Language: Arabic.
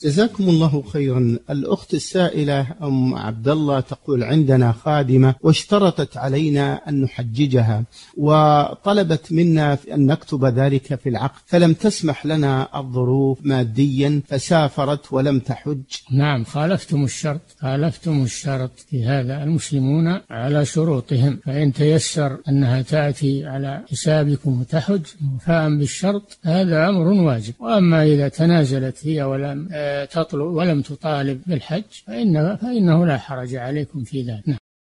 جزاكم الله خيرا. الأخت السائلة أم عبد الله تقول: عندنا خادمة واشترطت علينا أن نحججها، وطلبت منا أن نكتب ذلك في العقد، فلم تسمح لنا الظروف ماديا فسافرت ولم تحج. نعم، خالفتم الشرط في هذا. المسلمون على شروطهم، فإن تيسر أنها تأتي على حسابكم وتحج وفاء بالشرط هذا أمر واجب. وأما إذا تنازلت هي ولم تطلب ولم تطالب بالحج فإنه لا حرج عليكم في ذلك.